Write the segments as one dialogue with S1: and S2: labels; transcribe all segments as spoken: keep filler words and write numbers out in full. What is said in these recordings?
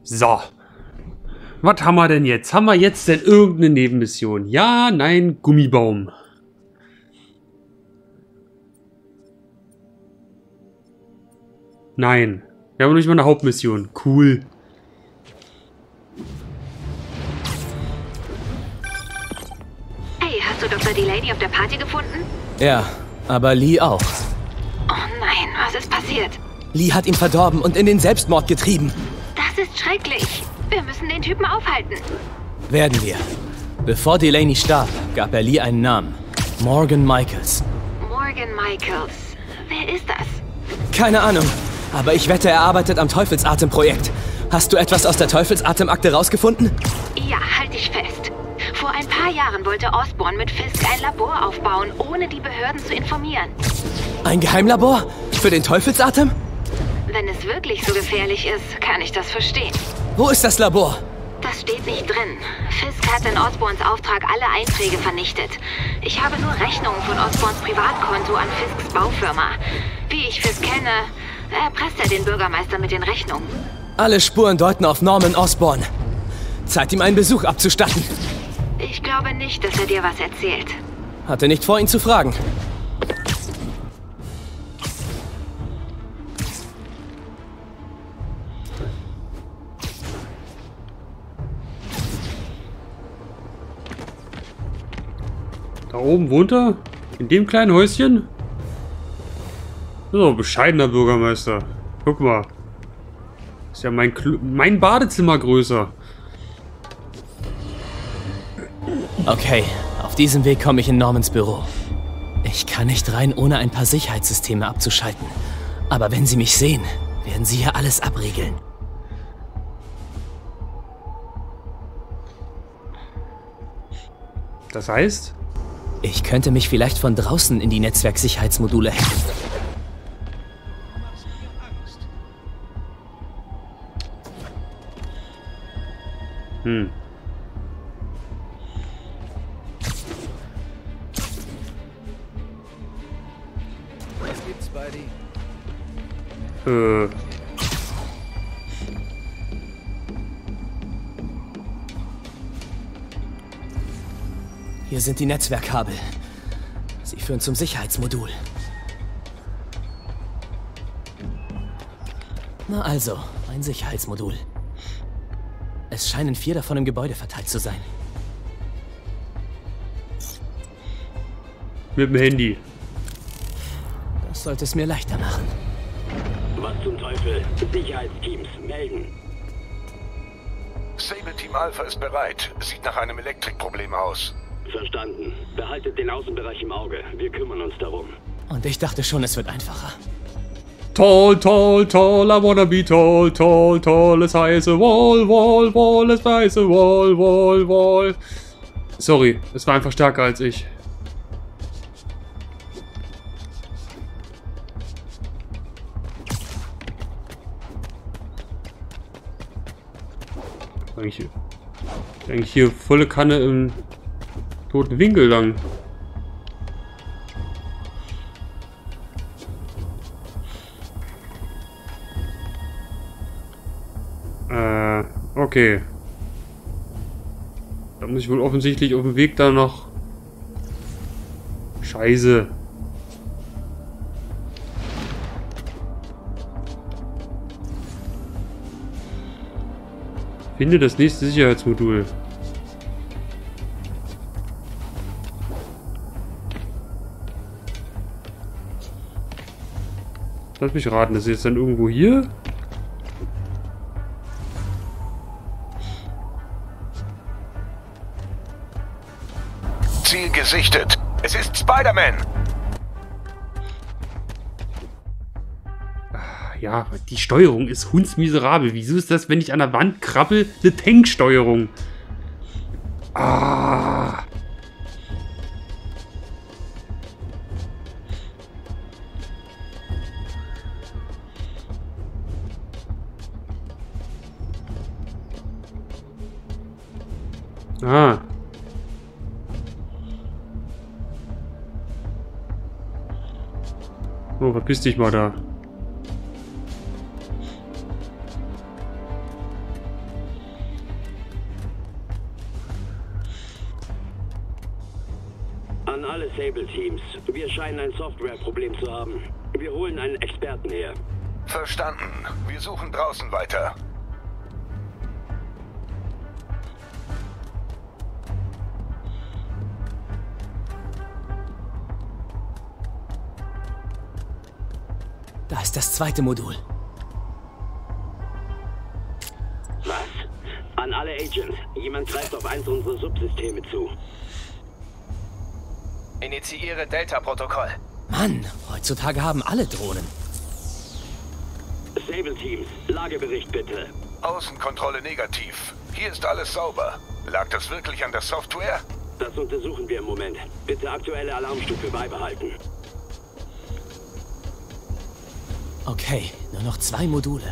S1: So. Was haben wir denn jetzt? Haben wir jetzt denn irgendeine Nebenmission? Ja, nein, Gummibaum. Nein. Wir haben noch nicht mal eine Hauptmission. Cool.
S2: Hey, hast du Doktor Delaney auf der Party gefunden?
S3: Ja, aber Lee auch.
S2: Oh nein, was ist passiert?
S3: Lee hat ihn verdorben und in den Selbstmord getrieben.
S2: Das ist schrecklich. Wir müssen den Typen aufhalten.
S3: Werden wir. Bevor Delaney starb, gab er Lee einen Namen. Morgan Michaels.
S2: Morgan Michaels. Wer ist das?
S3: Keine Ahnung, aber ich wette, er arbeitet am Teufelsatem-Projekt. Hast du etwas aus der Teufelsatem-Akte rausgefunden?
S2: Ja, halt dich fest. Vor ein paar Jahren wollte Osborn mit Fisk ein Labor aufbauen, ohne die Behörden zu informieren.
S3: Ein Geheimlabor? Für den Teufelsatem?
S2: Wenn es wirklich so gefährlich ist, kann ich das verstehen.
S3: Wo ist das Labor?
S2: Das steht nicht drin. Fisk hat in Osborns Auftrag alle Einträge vernichtet. Ich habe nur Rechnungen von Osborns Privatkonto an Fisks Baufirma. Wie ich Fisk kenne, erpresst er den Bürgermeister mit den Rechnungen.
S3: Alle Spuren deuten auf Norman Osborn. Zeit, ihm einen Besuch abzustatten.
S2: Ich glaube nicht, dass er dir was erzählt.
S3: Hatte nicht vor, ihn zu fragen.
S1: Da oben wohnt er? In dem kleinen Häuschen? So, bescheidener Bürgermeister. Guck mal. Ist ja mein, Kl mein Badezimmer größer.
S3: Okay, auf diesem Weg komme ich in Normans Büro. Ich kann nicht rein, ohne ein paar Sicherheitssysteme abzuschalten. Aber wenn sie mich sehen, werden sie hier alles abriegeln.
S1: Das heißt?
S3: Ich könnte mich vielleicht von draußen in die Netzwerksicherheitsmodule hacken.
S1: Hm.
S4: Was gibt's bei dir?
S1: Äh.
S3: Hier sind die Netzwerkkabel. Sie führen zum Sicherheitsmodul. Na also, ein Sicherheitsmodul. Es scheinen vier davon im Gebäude verteilt zu sein.
S1: Mit dem Handy.
S3: Das sollte es mir leichter machen.
S5: Was zum Teufel? Sicherheitsteams melden.
S6: Sable Team Alpha ist bereit. Sieht nach einem Elektrikproblem aus.
S5: Verstanden. Behaltet den Außenbereich im Auge. Wir kümmern uns darum.
S3: Und ich dachte schon, es wird einfacher.
S1: Tall, tall, tall, I wanna be tall, tall, tall, es heiße Wall, Wall, Wall, es heiße Wall, Wall, Wall. Sorry, es war einfach stärker als ich. Eigentlich, eigentlich hier volle Kanne im toten Winkel lang. Äh, okay. Da muss ich wohl offensichtlich auf dem Weg da noch... Scheiße. Finde das nächste Sicherheitsmodul. Lass mich raten, das ist jetzt dann irgendwo hier?
S6: Ziel gesichtet. Es ist Spider-Man.
S1: Ja, die Steuerung ist hundsmiserabel. Wieso ist das, wenn ich an der Wand krabbel, eine Tanksteuerung? Ah. Ah. Oh, verpiss dich mal da.
S5: alle Sable-Teams. Wir scheinen ein Softwareproblem zu haben. Wir holen einen Experten her.
S6: Verstanden. Wir suchen draußen weiter.
S3: Da ist das zweite Modul.
S5: Was? An alle Agents. Jemand greift auf eins unserer Subsysteme zu.
S7: Initiiere Delta-Protokoll.
S3: Mann, heutzutage haben alle Drohnen.
S5: Sable-Teams, Lagebericht bitte.
S6: Außenkontrolle negativ. Hier ist alles sauber. Lag das wirklich an der Software?
S5: Das untersuchen wir im Moment. Bitte aktuelle Alarmstufe beibehalten.
S3: Okay, nur noch zwei Module.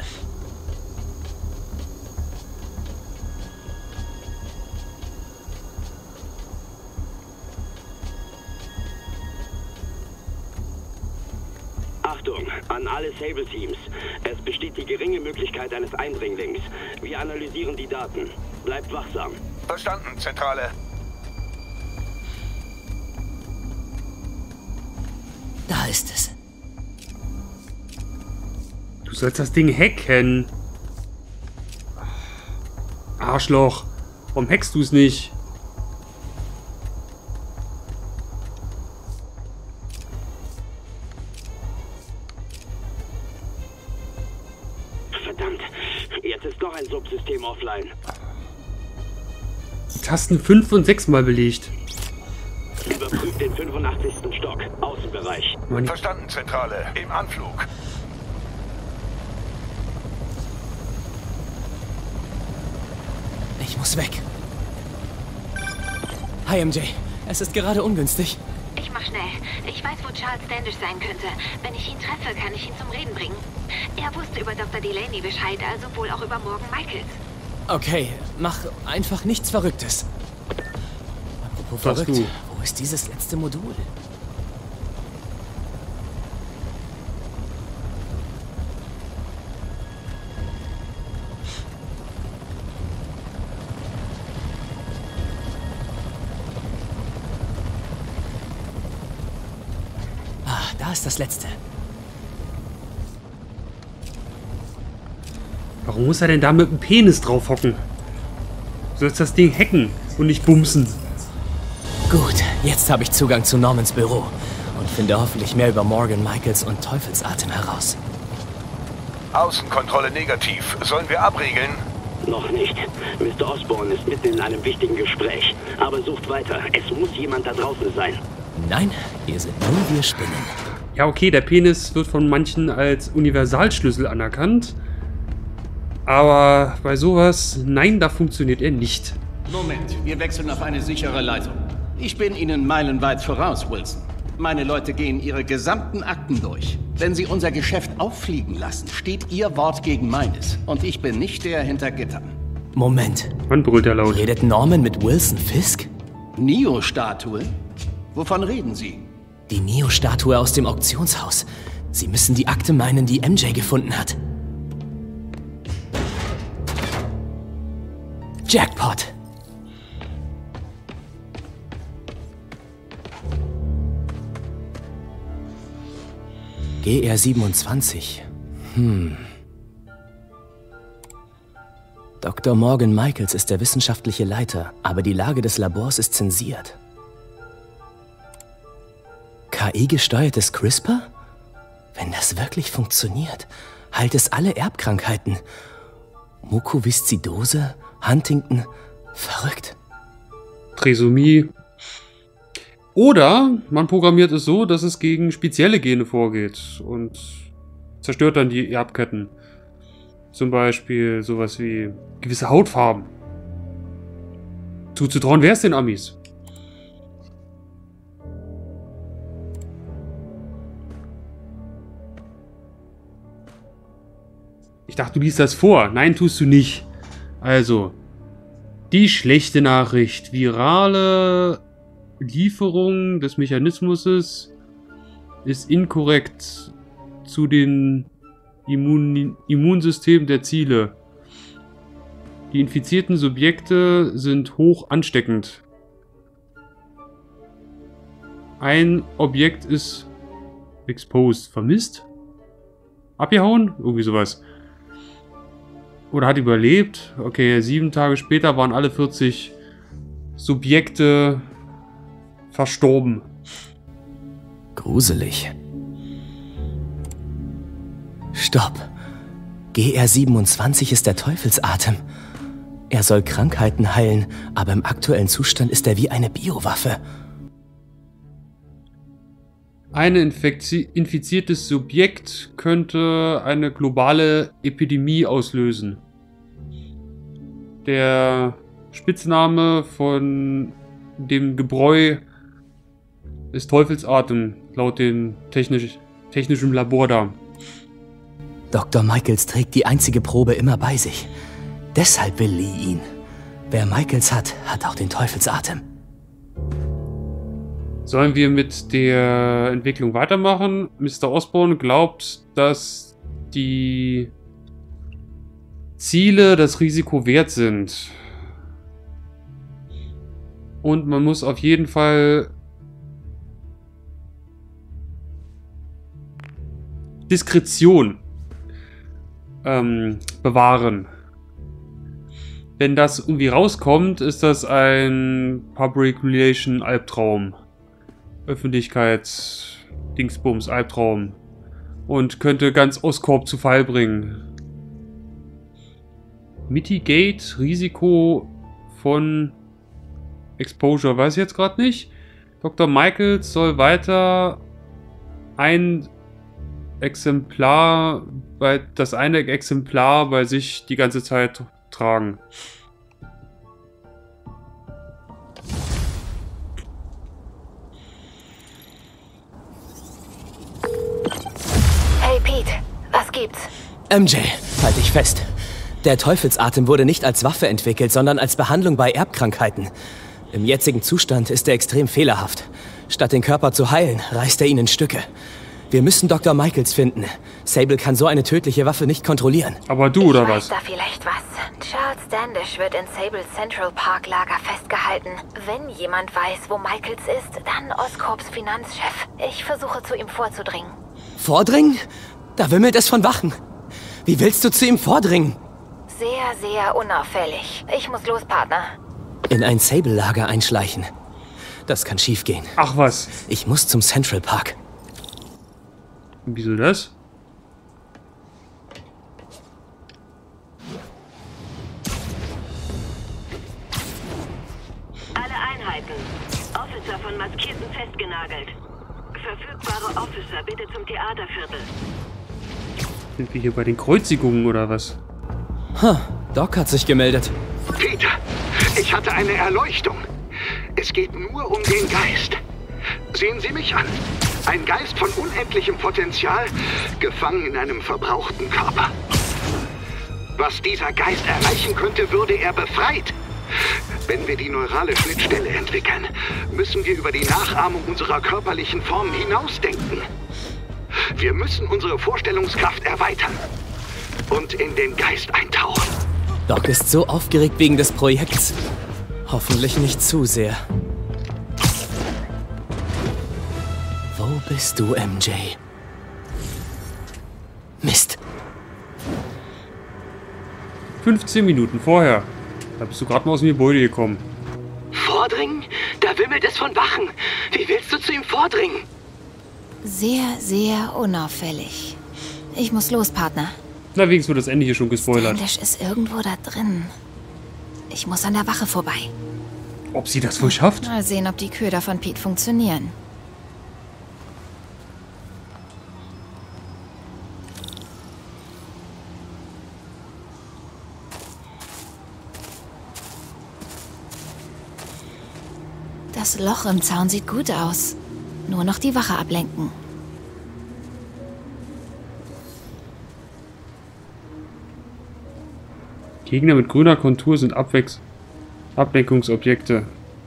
S5: Achtung, an alle Sable-Teams. Es besteht die geringe Möglichkeit eines Eindringlings. Wir analysieren die Daten. Bleibt wachsam.
S6: Verstanden, Zentrale.
S3: Da ist es.
S1: Du sollst das Ding hacken. Arschloch. Warum hackst du es nicht?
S5: Verdammt, jetzt ist noch ein Subsystem offline.
S1: Tasten fünf und sechs mal belegt.
S5: Überprüft den fünfundachtzigsten Stock, Außenbereich.
S1: Mann,
S6: Verstanden, Zentrale. Im Anflug.
S3: Ich muss weg. Hi, M J. Es ist gerade ungünstig.
S2: Ich mach schnell. Ich weiß, wo Charles Standish sein könnte. Wenn ich ihn treffe, kann ich ihn zum Reden bringen. Er wusste über Doktor Delaney Bescheid, also wohl auch über Morgan Michaels.
S3: Okay, mach einfach nichts Verrücktes. Apropos
S1: Sagst
S3: verrückt,
S1: du.
S3: wo ist dieses letzte Modul? Ah, da ist das letzte.
S1: warum muss er denn da mit dem Penis drauf hocken? Du sollst das Ding hacken und nicht bumsen.
S3: Gut, jetzt habe ich Zugang zu Normans Büro und finde hoffentlich mehr über Morgan Michaels und Teufelsatem heraus.
S6: Außenkontrolle negativ. Sollen wir abriegeln?
S5: Noch nicht. Mister Osborn ist mitten in einem wichtigen Gespräch. Aber sucht weiter. Es muss jemand da draußen sein.
S3: Nein, hier sind nur wir Spinnen.
S1: Ja, okay, der Penis wird von manchen als Universalschlüssel anerkannt. Aber bei sowas, nein, da funktioniert er nicht.
S8: Moment, wir wechseln auf eine sichere Leitung. Ich bin Ihnen meilenweit voraus, Wilson. Meine Leute gehen Ihre gesamten Akten durch. Wenn Sie unser Geschäft auffliegen lassen, steht Ihr Wort gegen meines. Und ich bin nicht der hinter Gittern.
S3: Moment,
S1: Wann brüllt er laut?
S3: redet Norman mit Wilson Fisk?
S8: Neo-Statue? Wovon reden Sie?
S3: Die Neo-Statue aus dem Auktionshaus. Sie müssen die Akte meinen, die M J gefunden hat. Jackpot! G R siebenundzwanzig. Hm. Doktor Morgan Michaels ist der wissenschaftliche Leiter, aber die Lage des Labors ist zensiert. K I-gesteuertes CRISPR? Wenn das wirklich funktioniert, heilt es alle Erbkrankheiten. Mukoviszidose, Huntington, verrückt.
S1: Trisomie. Oder man programmiert es so, dass es gegen spezielle Gene vorgeht und zerstört dann die Erbketten. Zum Beispiel sowas wie gewisse Hautfarben. Zuzutrauen wäre es den Amis. Ich dachte, du liest das vor. Nein, tust du nicht. Also, die schlechte Nachricht. Virale Lieferung des Mechanismus ist inkorrekt zu den Immun Immunsystemen der Ziele. Die infizierten Subjekte sind hoch ansteckend. Ein Objekt ist exposed. Vermisst? Abgehauen? Irgendwie sowas. Oder hat überlebt. Okay, sieben Tage später waren alle vierzig Subjekte verstorben.
S3: Gruselig. Stopp. G R siebenundzwanzig ist der Teufelsatem. Er soll Krankheiten heilen, aber im aktuellen Zustand ist er wie eine Biowaffe.
S1: Ein infiziertes Subjekt könnte eine globale Epidemie auslösen. Der Spitzname von dem Gebräu ist Teufelsatem, laut dem technisch, technischen Labor da.
S3: Doktor Michaels trägt die einzige Probe immer bei sich. Deshalb will Lee ihn. Wer Michaels hat, hat auch den Teufelsatem.
S1: Sollen wir mit der Entwicklung weitermachen? Mister Osborn glaubt, dass die Ziele das Risiko wert sind. Und man muss auf jeden Fall Diskretion ähm, bewahren. Wenn das irgendwie rauskommt, ist das ein Public Relation Albtraum. Öffentlichkeits-Dingsbums Albtraum. Und könnte ganz Oscorp zu Fall bringen. Mitigate Risiko von Exposure, weiß ich jetzt gerade nicht. Doktor Michaels soll weiter ein Exemplar, bei, das eine Exemplar bei sich die ganze Zeit tragen.
S2: Hey Pete, was gibt's?
S3: M J, halt dich fest. Der Teufelsatem wurde nicht als Waffe entwickelt, sondern als Behandlung bei Erbkrankheiten. Im jetzigen Zustand ist er extrem fehlerhaft. Statt den Körper zu heilen, reißt er ihn in Stücke. Wir müssen Doktor Michaels finden. Sable kann so eine tödliche Waffe nicht kontrollieren.
S1: Aber du, oder was?
S2: Ich weiß da vielleicht was. Charles Standish wird in Sable Central Park Lager festgehalten. Wenn jemand weiß, wo Michaels ist, dann Oscorps Finanzchef. Ich versuche zu ihm vorzudringen.
S3: Vordringen? Da wimmelt es von Wachen. Wie willst du zu ihm vordringen?
S2: Sehr, sehr unauffällig. Ich muss los, Partner.
S3: In ein Sable-Lager einschleichen. Das kann schiefgehen.
S1: Ach was.
S3: Ich muss zum Central Park.
S1: Wieso das?
S5: Alle Einheiten. Officer von Maskierten festgenagelt. Verfügbare Officer bitte zum Theaterviertel.
S1: Sind wir hier bei den Kreuzigungen oder was?
S3: Ha, Doc hat sich gemeldet.
S9: Peter, ich hatte eine Erleuchtung. Es geht nur um den Geist. Sehen Sie mich an. Ein Geist von unendlichem Potenzial, gefangen in einem verbrauchten Körper. Was dieser Geist erreichen könnte, würde er befreit. Wenn wir die neurale Schnittstelle entwickeln, müssen wir über die Nachahmung unserer körperlichen Formen hinausdenken. Wir müssen unsere Vorstellungskraft erweitern und in den Geist eintauchen.
S3: Doc ist so aufgeregt wegen des Projekts. Hoffentlich nicht zu sehr. Wo bist du, M J? Mist.
S1: fünfzehn Minuten vorher. Da bist du gerade mal aus dem Gebäude gekommen.
S9: Vordringen? Da wimmelt es von Wachen. Wie willst du zu ihm vordringen?
S2: Sehr, sehr unauffällig. Ich muss los, Partner.
S1: Na, wenigstens wird das Ende hier schon gespoilert.
S2: Standish ist irgendwo da drin. Ich muss an der Wache vorbei.
S1: Ob sie das wohl schafft?
S2: Mal sehen, ob die Köder von Pete funktionieren. Das Loch im Zaun sieht gut aus. Nur noch die Wache ablenken.
S1: Gegner mit grüner Kontur sind Abwechs Ablenkungsobjekte.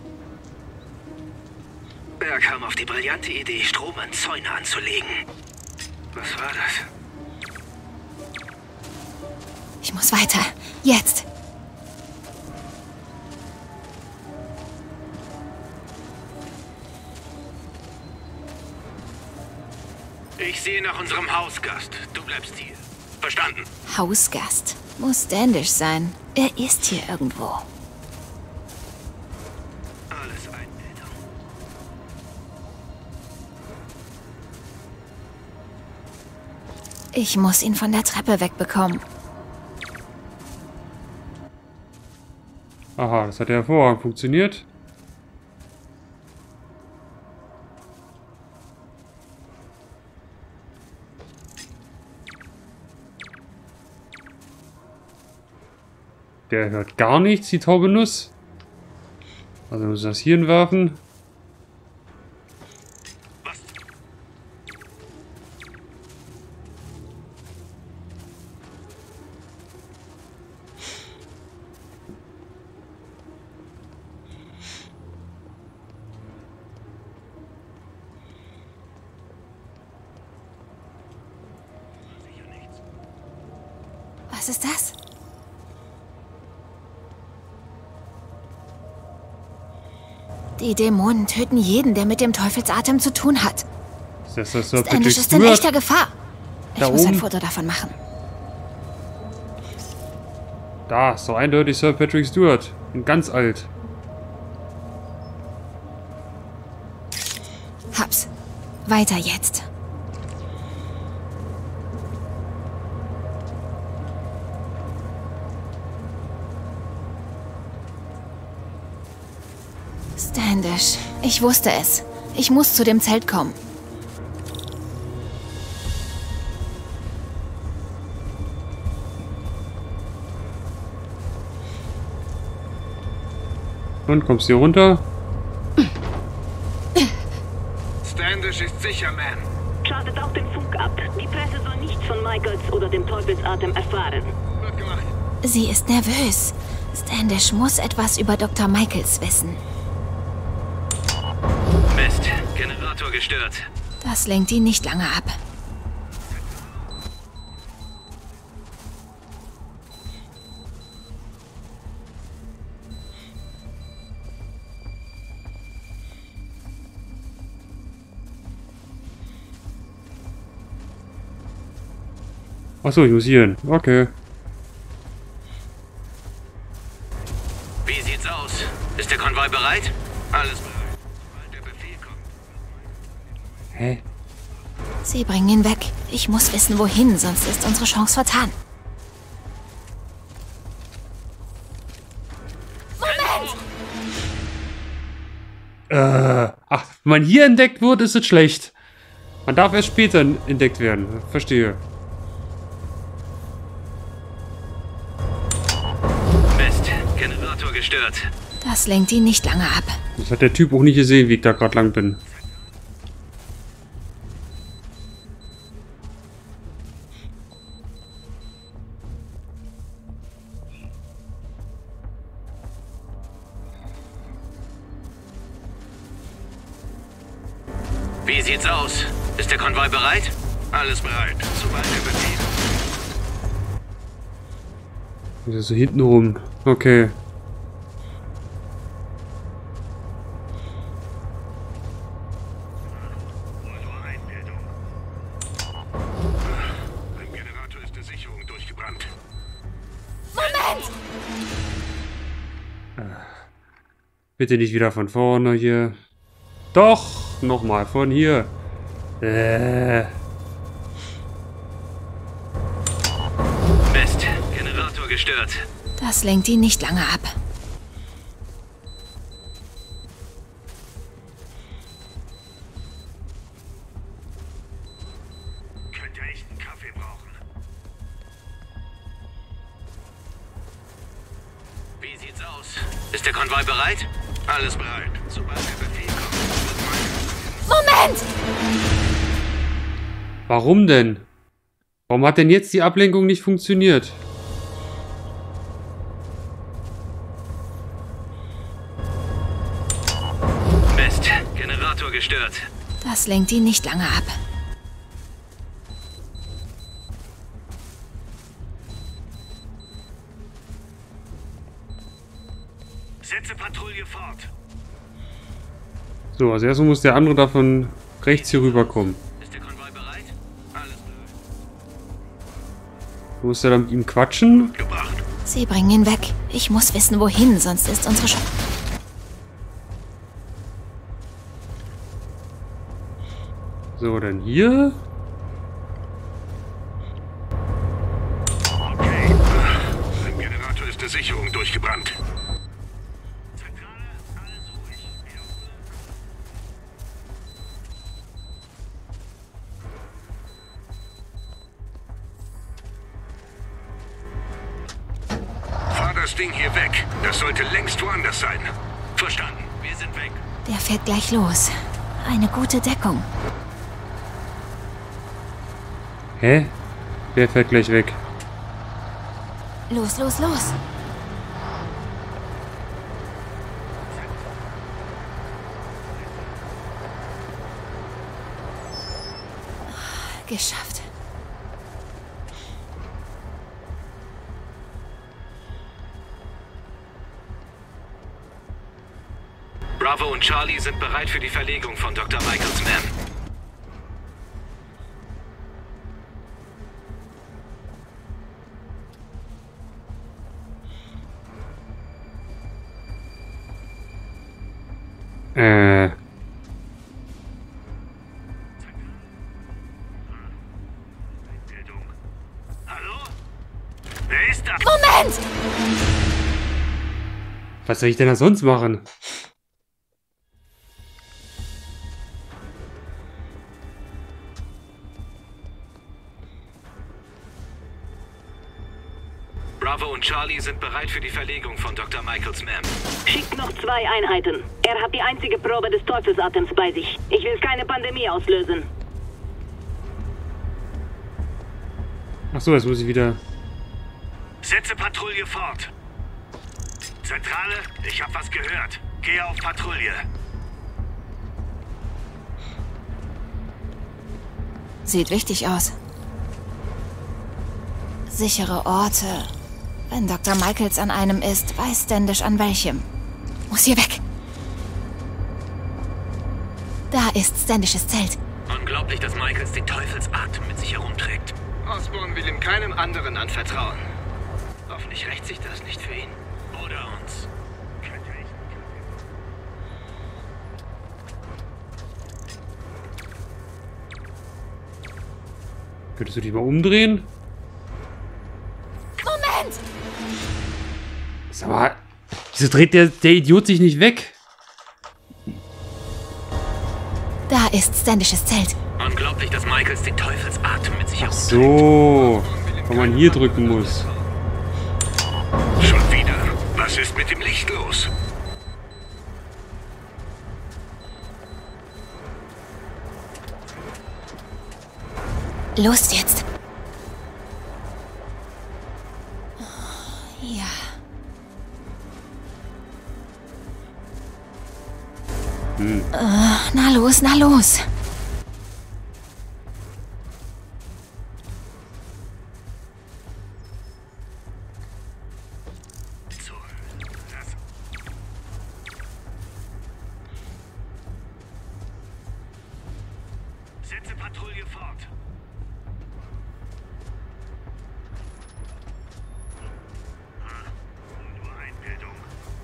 S9: Er kam auf die brillante Idee, Strom an Zäune anzulegen. Was war das?
S2: Ich muss weiter. Jetzt!
S7: sehe nach unserem Hausgast. Du bleibst hier. Verstanden?
S2: Hausgast. Muss Standish sein. Er ist hier irgendwo.
S7: Alles Einbildung.
S2: Ich muss ihn von der Treppe wegbekommen.
S1: Aha, das hat ja hervorragend funktioniert. Der hört gar nichts, die taube Nuss. Also muss ich das hier hinwerfen.
S2: Was ist das? Die Dämonen töten jeden, der mit dem Teufelsatem zu tun hat.
S1: Ist das das Sir Patrick
S2: Standish ist in
S1: Stewart?
S2: echter Gefahr. Ich
S1: Da
S2: muss ein
S1: oben?
S2: Foto davon machen.
S1: Da, ist doch eindeutig Sir Patrick Stewart. Und ganz alt.
S2: Hab's. Weiter jetzt. Standish. Ich wusste es. Ich muss zu dem Zelt kommen.
S1: Und kommst du hier runter?
S7: Standish ist sicher, Man.
S5: Schaltet auch den Funk ab. Die Presse soll nichts von Michaels oder dem Teufelsatem erfahren.
S7: Wird gemacht.
S2: Sie ist nervös. Standish muss etwas über Doktor Michaels wissen.
S7: Mist. Generator gestört.
S2: Das lenkt ihn nicht lange ab.
S1: Achso, ich muss hier hin. Okay.
S7: Wie sieht's aus? Ist der Konvoi bereit? Alles bereit. Sobald der Befehl kommt.
S1: Hä?
S2: Sie bringen ihn weg. Ich muss wissen, wohin, sonst ist unsere Chance vertan.
S1: Äh, ach, wenn man hier entdeckt wird, ist es schlecht. Man darf erst später entdeckt werden. Verstehe.
S7: Mist. Generator gestört.
S2: Das lenkt ihn nicht lange ab.
S1: Das hat der Typ auch nicht gesehen, wie ich da gerade lang bin.
S7: Wie sieht's aus? Ist der Konvoi bereit? Alles bereit. Sobald der Befehl.
S1: Das ist so hinten rum. Okay.
S7: Beim Generator ist die Sicherung durchgebrannt.
S1: Bitte nicht wieder von vorne hier. Doch! Nochmal von hier. Äh.
S7: Mist. Generator gestört.
S2: Das lenkt ihn nicht lange ab.
S7: Könnt ihr echt einen Kaffee brauchen? Wie sieht's aus? Ist der Konvoi bereit? Alles bereit. Sobald der Befehl kommt, wird
S2: Moment!
S1: Warum denn? Warum hat denn jetzt die Ablenkung nicht funktioniert?
S7: Mist. Generator gestört.
S2: Das lenkt ihn nicht lange ab.
S7: Setze Patrouille fort.
S1: So, als erstes muss der andere davon rechts hier rüberkommen.
S7: Ist der Konvoi bereit?
S1: Muss er dann mit ihm quatschen?
S2: Sie bringen ihn weg. Ich muss wissen, wohin, sonst ist unsere Sch...
S1: So, dann hier.
S6: Okay. Im Generator ist die Sicherung durchgebrannt. Fahr das Ding hier weg. Das sollte längst woanders sein.
S7: Verstanden. Wir sind weg.
S2: Der fährt gleich los. Eine gute Deckung.
S1: Hä? Wer fährt gleich weg?
S2: Los, los, los. Geschafft.
S7: Bravo und Charlie sind bereit für die Verlegung von Doktor Michaels Ma'am.
S1: Äh.
S7: Hallo? Wer ist da?
S2: Moment!
S1: Was soll ich denn da sonst machen?
S7: Bravo und Charlie sind bereit für die Verlegung von Doktor Michaels Ma'am.
S10: Schickt noch zwei Einheiten. Er hat die einzige Probe des Teufelsatems bei sich. Ich will keine Pandemie auslösen.
S1: Ach so, jetzt muss ich wieder...
S7: Setze Patrouille fort. Zentrale, ich hab was gehört. Gehe auf Patrouille.
S2: Sieht wichtig aus. Sichere Orte. Wenn Doktor Michaels an einem ist, weiß Standish an welchem. Muss hier weg. Da ist Standishes Zelt.
S7: Unglaublich, dass Michaels den Teufelsatem mit sich herumträgt.
S8: Osborn will ihm keinem anderen anvertrauen. Hoffentlich rächt sich das nicht für ihn.
S7: Oder uns.
S1: Könntest du dich mal umdrehen?
S2: Moment!
S1: Sag mal, wieso dreht der, der Idiot sich nicht weg?
S2: Da ist Standishes Zelt.
S7: Unglaublich, dass Michaels den Teufelsatem mit sich
S1: Ach
S7: herumträgt.
S1: so, weil man hier drücken muss.
S6: Schon wieder. Was ist mit dem Licht los?
S2: Los jetzt. Ja.
S1: Hm.
S2: Äh, na los, na los.
S7: Setze Patrouille fort. Nur Einbildung.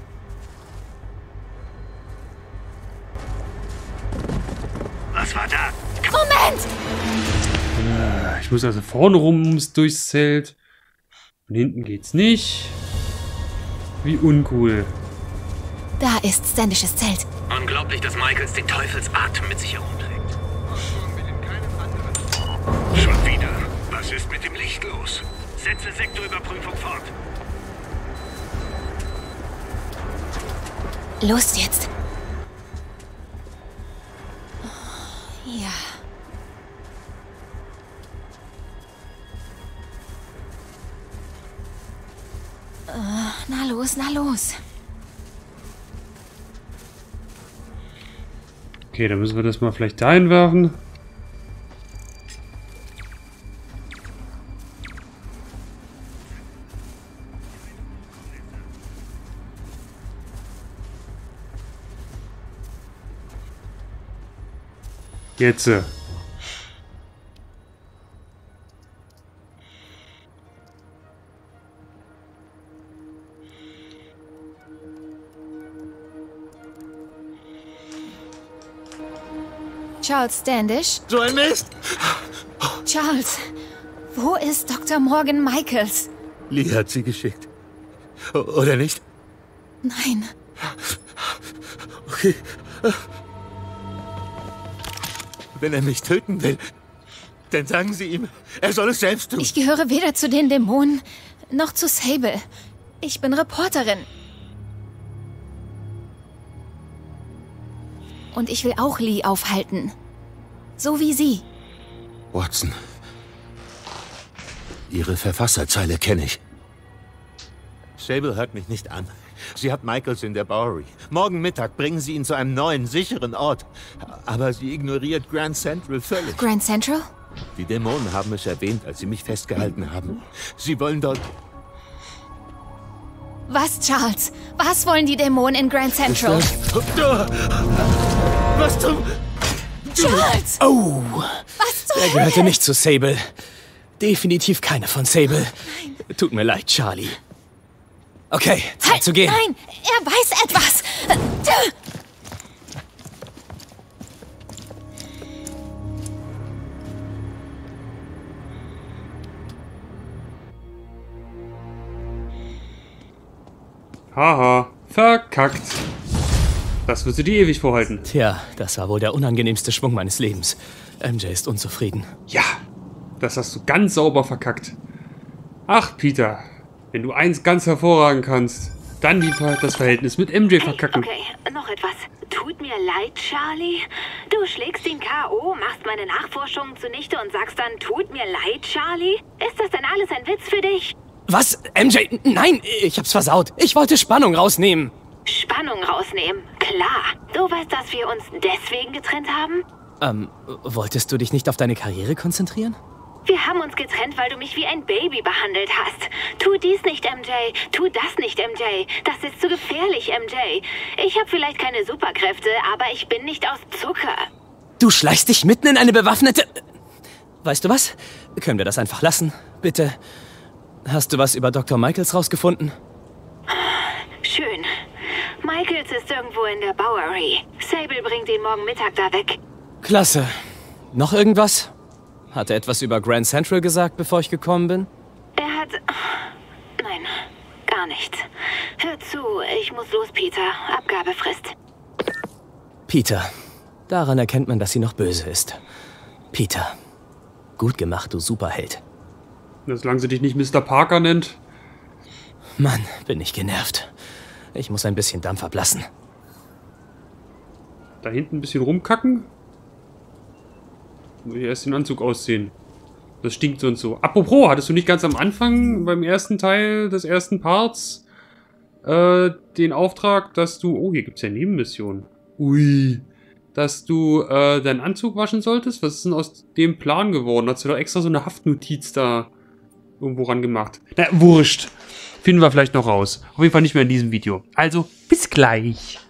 S7: Was war da?
S2: Moment!
S1: Ich muss also vorne rum ums durchs Zelt. Und hinten geht's nicht. Wie uncool.
S2: Da ist Standishes Zelt.
S7: Unglaublich, dass Michaels den Teufelsatem mit sich herumträgt.
S6: Schon wieder. Was ist mit dem Licht los?
S7: Setze Sektorüberprüfung fort.
S2: Los jetzt. Ja. Äh, na los, na los.
S1: Okay, dann müssen wir das mal vielleicht da hinwerfen. Jetzt.
S11: Charles Standish?
S12: So ein Mist!
S11: Charles, wo ist Doktor Morgan Michaels?
S12: Lee hat sie geschickt. O- oder nicht?
S11: Nein.
S12: Okay. Wenn er mich töten will, dann sagen Sie ihm, er soll es selbst tun.
S11: Ich gehöre weder zu den Dämonen noch zu Sable. Ich bin Reporterin. Und ich will auch Lee aufhalten. So wie Sie.
S12: Watson. Ihre Verfasserzeile kenne ich. Sable hört mich nicht an. Sie hat Michaels in der Bowery. Morgen Mittag bringen Sie ihn zu einem neuen, sicheren Ort. Aber sie ignoriert Grand Central völlig.
S11: Grand Central?
S12: Die Dämonen haben es erwähnt, als sie mich festgehalten haben. Sie wollen dort...
S11: Was, Charles? Was wollen die Dämonen in Grand Central?
S12: Was zum...
S11: Charles!
S3: Oh!
S11: Was zur
S3: Der gehörte nicht zu Sable. Definitiv keine von Sable.
S11: Nein.
S3: Tut mir leid, Charlie. Okay, Zeit
S11: halt,
S3: zu gehen.
S11: Nein, er weiß etwas.
S1: Haha, verkackt. Das wird sie dir ewig vorhalten.
S3: Tja, das war wohl der unangenehmste Schwung meines Lebens. M J ist unzufrieden.
S1: Ja, das hast du ganz sauber verkackt. Ach, Peter, wenn du eins ganz hervorragen kannst, dann die, das Verhältnis mit M J verkacken.
S2: Hey, okay, noch etwas. Tut mir leid, Charlie. Du schlägst ihn K O, machst meine Nachforschungen zunichte und sagst dann, tut mir leid, Charlie? Ist das denn alles ein Witz für dich?
S3: Was? M J? Nein, ich hab's versaut. Ich wollte Spannung rausnehmen.
S2: Spannung rausnehmen? Klar. Du weißt, dass wir uns deswegen getrennt haben?
S3: Ähm, wolltest du dich nicht auf deine Karriere konzentrieren?
S2: Wir haben uns getrennt, weil du mich wie ein Baby behandelt hast. Tu dies nicht, M J. Tu das nicht, M J. Das ist zu gefährlich, M J. Ich habe vielleicht keine Superkräfte, aber ich bin nicht aus Zucker.
S3: Du schleichst dich mitten in eine bewaffnete... Weißt du was? Können wir das einfach lassen? Bitte. Hast du was über Doktor Michaels rausgefunden?
S2: Schön. Michaels ist irgendwo in der Bowery. Sable bringt ihn morgen Mittag da weg.
S3: Klasse. Noch irgendwas? Hat er etwas über Grand Central gesagt, bevor ich gekommen bin?
S2: Er hat... Nein, gar nichts. Hör zu, ich muss los, Peter. Abgabefrist.
S3: Peter. Daran erkennt man, dass sie noch böse ist. Peter. Gut gemacht, du Superheld.
S1: Solange sie dich nicht Mister Parker nennt.
S3: Mann, bin ich genervt. Ich muss ein bisschen Dampf ablassen.
S1: Da hinten ein bisschen rumkacken. Muss ich erst den Anzug ausziehen. Das stinkt so und so. Apropos, hattest du nicht ganz am Anfang, beim ersten Teil des ersten Parts, äh, den Auftrag, dass du... Oh, hier gibt's ja Nebenmissionen. Ui. Dass du, äh, deinen Anzug waschen solltest? Was ist denn aus dem Plan geworden? Hast du doch extra so eine Haftnotiz da irgendwo ran gemacht? Na, wurscht. Finden wir vielleicht noch raus. Auf jeden Fall nicht mehr in diesem Video. Also, bis gleich.